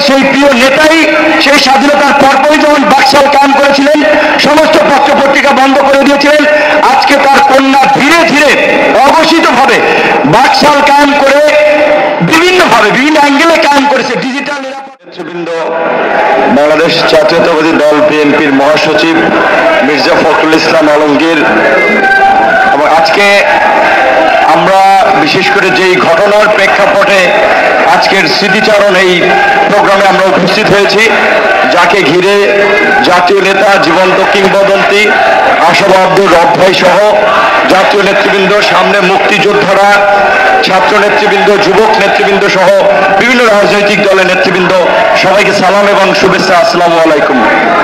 সেই প্রিয় নেতাই সেই স্বাধীনতার পরপরই যখন বাকশাল কায়েম করেছিলেন, সমস্ত পত্র পত্রিকা বন্ধ করে দিয়েছিলেন, আজকে তার কন্যা ধীরে ধীরে অঘোষিতভাবে বাকশাল কায়েম করে বিভিন্নভাবে বিভিন্ন অ্যাঙ্গেলে কায়েম করেছে। ডিজিটাল নেতৃবৃন্দ, বাংলাদেশ জাতীয়তাবাদী দল বিএনপির মহাসচিব মির্জা ফখরুল ইসলাম আলমগীর, এবং আজকে আমরা বিশেষ করে যেই ঘটনার প্রেক্ষাপটে আজকের স্মৃতিচারণ এই প্রোগ্রামে আমরা উপস্থিত হয়েছি, যাকে ঘিরে জাতীয় নেতা, জীবন্ত কিংবদন্তি আশরাফ আব্দুর রব ভাই সহ জাতীয় নেতৃবৃন্দ, সামনে মুক্তিযোদ্ধারা, ছাত্র নেতৃবৃন্দ, যুবক নেতৃবৃন্দ সহ বিভিন্ন রাজনৈতিক দলের নেতৃবৃন্দ, সবাইকে সালাম এবং শুভেচ্ছা। আসসালামু আলাইকুম।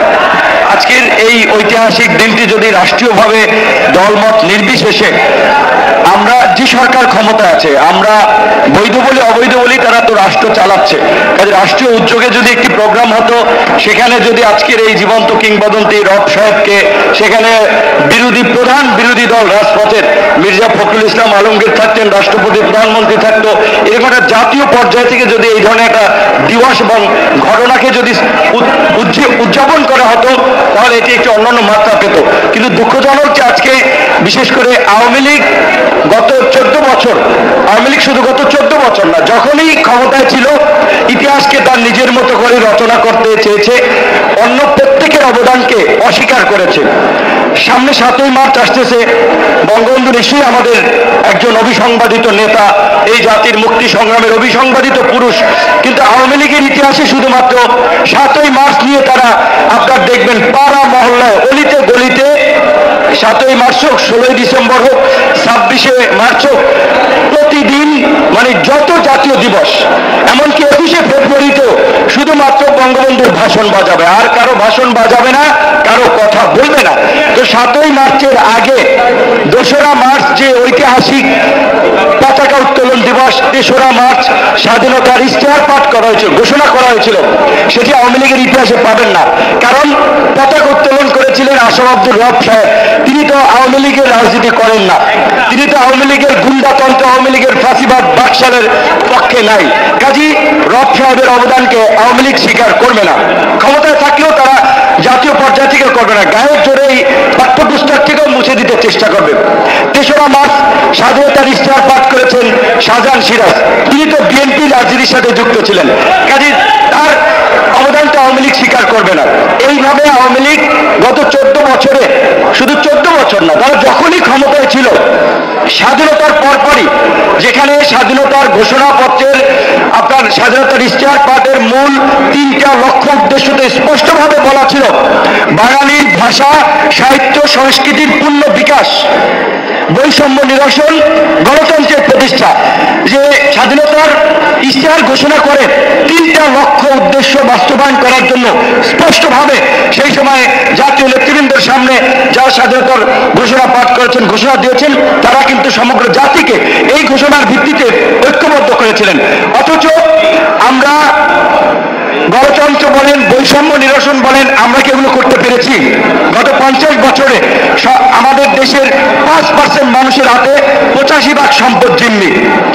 আজকের এই ঐতিহাসিক দিনটি যদি রাষ্ট্রীয়ভাবে দলমত নির্বিশেষে আমরা যে সরকার ক্ষমতা আছে, আমরা বৈধ বলি অবৈধ বলি, তারা তো রাষ্ট্র চালাচ্ছে, কাজে রাষ্ট্রীয় উদ্যোগে যদি একটি প্রোগ্রাম হতো, সেখানে যদি আজকের এই জীবন্ত কিংবদন্তি রব সাহেবকে সেখানে প্রধান বিরোধী দল রাজপথের মির্জা ফখরুল ইসলাম আলমগীর থাকতেন, রাষ্ট্রপতি প্রধানমন্ত্রী থাকতো, এরকম একটা জাতীয় পর্যায় থেকে যদি এই ধরনের একটা দিবস এবং ঘটনাকে যদি উদযাপন করা হতো, তাহলে এটি একটি অন্যান্য মাত্রা পেত। কিন্তু দুঃখজনক যে আজকে বিশেষ করে আওয়ামী লীগ গত 14 বছর, আওয়ামী লীগ শুধু গত 14 বছর না, যখনই ক্ষমতায় ছিল ইতিহাসকে তার নিজের মতো করে রচনা করতে চেয়েছে, অন্য প্রত্যেকের অবদানকে অস্বীকার করেছে। সামনে 7ই মার্চ আসতেছে, বঙ্গবন্ধু নিশ্চয়ই আমাদের একজন অবিসংবাদিত নেতা, এই জাতির মুক্তি সংগ্রামের অবিসংবাদিত পুরুষ, কিন্তু আওয়ামী লীগের ইতিহাসে শুধুমাত্র 7ই মার্চ নিয়ে তারা আপনার দেখবেন পাড়া মহল্লায় অলিতে গলিতে 7ই মার্চ হোক, 16ই ডিসেম্বর হোক, 26শে মার্চ হোক, প্রতিদিন মানে যত জাতীয় দিবস, এমনকি 21শে ফেব্রুয়ারিতেও শুধুমাত্র বঙ্গবন্ধুর ভাষণ বাজাবে, আর কারো ভাষণ বাজাবে না, কারো কথা বলবে না। তো 7ই মার্চের আগে 2রা মার্চ যে ঐতিহাসিক পতাকা উত্তোলন দিবস, 3রা মার্চ স্বাধীনতার ইশতেহার পাঠ করা হয়েছিল, ঘোষণা করা হয়েছিল, সেটি আওয়ামী লীগের ইতিহাসে পাবেন না। কারণ পতাকা উত্তোলন করেছিলেন আশরাফ আব্দুর রব সাহেব, তিনি তো আওয়ামী লীগের রাজনীতি করেন না, তিনি তো আওয়ামী লীগের গুন্ডাতন্ত্র, আওয়ামী লীগের ফাঁসিবাদ বাকশালের পক্ষে নাই। কাজী রব সাহেবের অবদানকে আওয়ামী লীগ স্বীকার করবে না, ক্ষমতায় থাকলেও তারা জাতীয় পর্যায় থেকে করবে না, গায়ের জোরে এই পাঠ্যপুস্তক থেকেও মুছে দিতে চেষ্টা করবে। 3রা মার্চ স্বাধীনতার ইশতেহার পাঠ করেছেন শাহজাহান সিরাজ, তিনি তো বিএনপি রাজনীতির সাথে যুক্ত ছিলেন, কাজী তার অবদানটা আওয়ামী লীগ স্বীকার করবে না। এইভাবে আওয়ামী লীগ গত 14 বছরে, শুধু 14 বছর না, তারা যখনই ক্ষমতায় ছিল, স্বাধীনতার পরপরই যেখানে স্বাধীনতার ঘোষণাপত্রের আপনার স্বাধীনতার ইশতেহার পাঠের মূল 3টা লক্ষ্য উদ্দেশ্যতে স্পষ্টভাবে বলা ছিল, বাঙালির ভাষা, সাহিত্য, সংস্কৃতির পূর্ণ বিকাশ, বৈষম্য নিরসন, গণতন্ত্রের প্রতিষ্ঠা। যে স্বাধীনতার ইশতেহার ঘোষণা করে 3টা লক্ষ্য উদ্দেশ্য বাস্তবায়ন করার জন্য স্পষ্টভাবে সেই সময় জাতীয় নেতৃবৃন্দের সামনে যারা স্বাধীনতার ঘোষণা পাঠ করেছেন, ঘোষণা দিয়েছেন, তারা কিন্তু সমগ্র জাতিকে এই ঘোষণার ভিত্তিতে ঐক্যবদ্ধ করেছিলেন। অথচ আমরা গণতন্ত্র বলেন, বৈষম্য নিরসন বলেন, আমরা কি এগুলো করতে পেরেছি? গত 50 বছরে আমাদের দেশের 5% মানুষের হাতে 85 সম্পদ জিম্মি।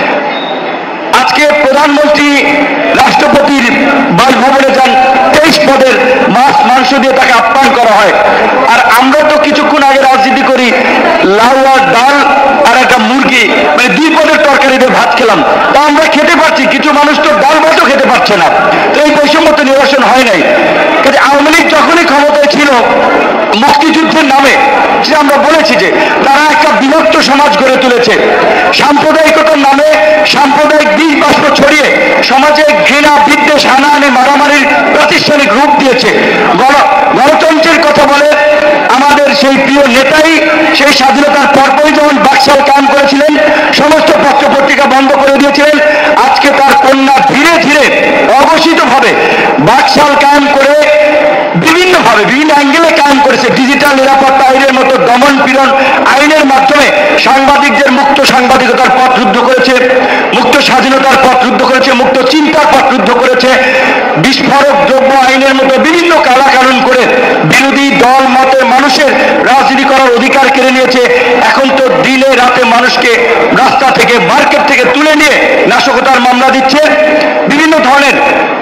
আজকে প্রধানমন্ত্রী রাষ্ট্রপতির বাসভবনে যান, 23 পদের মাছ মাংস দিয়ে তাকে আপ্যায়ন করা হয়, আর আমরা তো কিছুক্ষণ আগে রাজনীতি করি লাউ আর ডাল আর একটা মুরগি, মানে 2 পদের তরকারি দিয়ে ভাত খেলাম, তা আমরা খেতে পারছি, কিছু মানুষ তো ডাল ভাতও খেতে পারছে না। তো এই বৈষম্য তো নিরসন হয় নাই। কাজে আওয়ামী লীগ যখনই ক্ষমতায় ছিল, মুক্তিযুদ্ধের নামে যে আমরা বলেছি যে তারা একটা বিভক্ত সমাজ গড়ে তুলেছে, সাম্প্রদায়িকতার নামে সাম্প্রদায়িক বীজ বাষ্প ছড়িয়ে সমাজে ঘৃণা, বিদ্বেষ, হানাহানি, মারামারির প্রাতিষ্ঠানিক রূপ দিয়েছে। গণতন্ত্রের কথা বলে আমাদের সেই প্রিয় নেতাই সেই স্বাধীনতার পরপরই যখন বাকশাল কায়েম করেছিলেন, সমস্ত পত্র পত্রিকা বন্ধ করে দিয়েছিলেন, আজকে তার কন্যা ধীরে ধীরে অঘোষিতভাবে বাকশাল কায়েম করে বিভিন্নভাবে বিভিন্ন অ্যাঙ্গেলে কায়েম করেছে। ডিজিটাল নিরাপত্তা আইনের মতো দমন পীড়ন আইনের মাধ্যমে সাংবাদিকদের মুক্ত সাংবাদিকতার পথ রুদ্ধ করেছে, মুক্ত স্বাধীনতার পথ রুদ্ধ করেছে, মুক্ত চিন্তার পথ রুদ্ধ করেছে। বিস্ফোরক দ্রব্য আইনের মতো বিভিন্ন কালাকানুন করে বিরোধী দল মতের মানুষের রাজনীতি করার অধিকার কেড়ে নিয়েছে। এখন তো দিনে রাতে মানুষকে রাস্তা থেকে, মার্কেট থেকে তুলে নিয়ে নাশকতার মামলা দিচ্ছে, বিভিন্ন ধরনের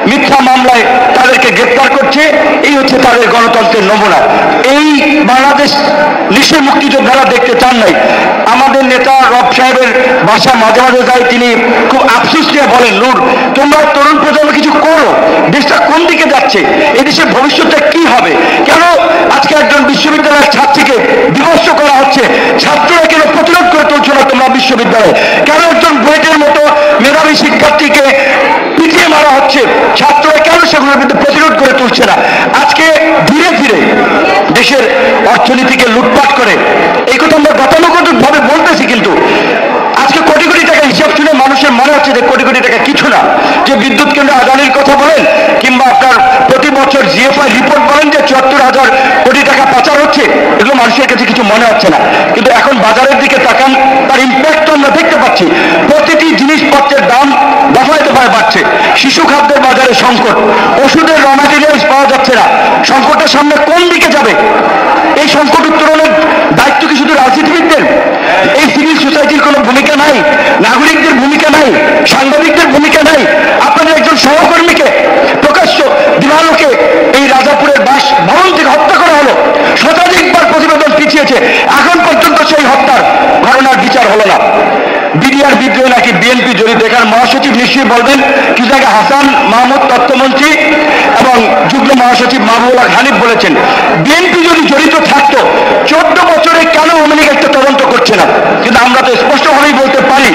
মিথ্যা মামলায় তাদেরকে গ্রেপ্তার করছে। এই হচ্ছে তাদের গণতন্ত্রের নমুনা। এই বাংলাদেশ নিশ্চয় মুক্তিযোদ্ধারা দেখতে চান নাই। আমাদের নেতা রব সাহেবের বাসা মাঝে মাঝে যায়, তিনি খুব আফসোস নিয়ে বলেন, নূর তোমরা তরুণ প্রজন্ম কিছু করো, দেশটা কোন দিকে যাচ্ছে, এই দেশের ভবিষ্যৎটা কি হবে, কেন আজকে একজন বিশ্ববিদ্যালয়ের ছাত্রীকে বিভৎস করা হচ্ছে, ছাত্ররা কেন প্রতিরোধ করে তুলছো না তোমরা বিশ্ববিদ্যালয়ে, কেন একজন বুয়েটের মতো মেধাবী শিক্ষার্থীকে পিটিয়ে মারা হচ্ছে, ছাত্ররা কেন সেগুলোর বিরুদ্ধে প্রতিরোধ করে তুলছে না। আজকে ধীরে ধীরে দেশের অর্থনীতিকে লুটপাট করে, এই কথা আমরা গতানুগতিক ভাবে বলতেছি, কিন্তু আজকে কোটি কোটি টাকা হিসাব শুনে মানুষের মনে হচ্ছে যে কোটি কোটি টাকা কিছু না। যে বিদ্যুৎ কেন্দ্র আদানির কথা বলেন, কিংবা আপনার প্রতি বছর জিএফআই রিপোর্ট বলেন যে ৭৪,০০০ কোটি টাকা পাচার হচ্ছে, এগুলো মানুষের কাছে কিছু মনে হচ্ছে না। কিন্তু এখন বাজারের দিকে তাকান, তার ইম্প্যাক্ট আমরা দেখতে পাচ্ছি। প্রতিটি জিনিসপত্রের দাম দফায় দফায় বাড়ছে। শিশু খাদ্যের বাজারে সংকট, ওষুধের র ম্যাটেরিয়ালস পাওয়া যাচ্ছে না। সংকটের সামনে কোন দিকে যাবে? এই সংকট উত্তরণের দায়িত্ব কি শুধু রাজনীতিবিদদের? এই সিভিল সোসাইটির কোনো ভূমিকা নাই? নাগরিকদের ভূমিকা নাই? সাংবাদিকদের ভূমিকা নাই? আপনাদের একজন সহকর্মীকে প্রকাশ্য দিবালোকে এই রাজাপুরের বাস ভবন থেকে হত্যা করা হলো, শতাধিকবার প্রতিবেদন পিছিয়েছে, এখন পর্যন্ত সেই হত্যার ঘটনার বিচার হলো না। বিডিআর বিদ্রোহে নাকি বিএনপি জড়িত, এখানে মহাসচিব নিশ্চয়ই বলবেন। কিছু আগে হাসান মাহমুদ তথ্যমন্ত্রী এবং যুগ্ম মহাসচিব মাহবুবুল হক হানিফ বলেছেন, বিএনপি যদি জড়িত থাকতো 14 বছরে কেন আওয়ামী লীগ একটা তদন্ত করছে না? কিন্তু আমরা তো স্পষ্টভাবেই বলতে পারি,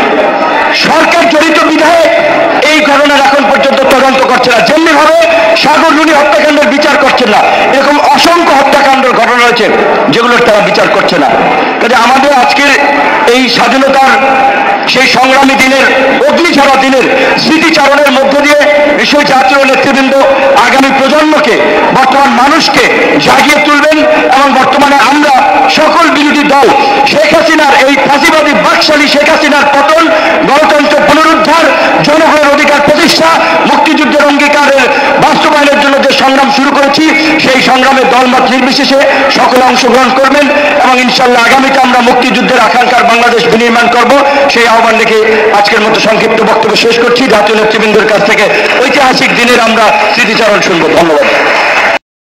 সরকার জড়িত বিধায় এই ঘটনার এখন পর্যন্ত তদন্ত করছে না। যেমনি ভাবে সাগর রুনি হত্যাকাণ্ডের বিচার করছেন না, এরকম অসংখ্য হত্যাকাণ্ডের ঘটনা রয়েছে যেগুলোর তারা বিচার করছে না। কাজে আমাদের আজকের এই স্বাধীনতার সেই সংগ্রামী দিনের, অগ্নিঝরা দিনের স্মৃতিচারণের মধ্য দিয়ে নিশ্চয়ই জাতীয় নেতৃবৃন্দ আগামী প্রজন্মকে, বর্তমান মানুষকে জাগিয়ে তুলবেন, এবং বর্তমানে আমরা সকল বিরোধী দল শেখ হাসিনার এই ফাঁসিবাদী বাকশালী শেখ হাসিনার পতন, গণতন্ত্র পুনরুদ্ধার, জনগণের অধিকার প্রতিষ্ঠা, মুক্তিযুদ্ধের অঙ্গীকারের বাস্তবায়নের জন্য যে সংগ্রাম শুরু করেছি, সেই সংগ্রামে দলমত নির্বিশেষে সকলে অংশগ্রহণ করবেন, এবং ইনশাল্লাহ আগামীতে আমরা মুক্তিযুদ্ধের আকাঙ্ক্ষার বাংলাদেশ বিনির্মাণ করব, সেই আহ্বান রেখে আজকের মতো সংক্ষিপ্ত বক্তব্য শেষ করছি। জাতীয় নেতৃবৃন্দের কাছ থেকে ঐতিহাসিক দিনের আমরা স্মৃতিচারণ শুনব। ধন্যবাদ।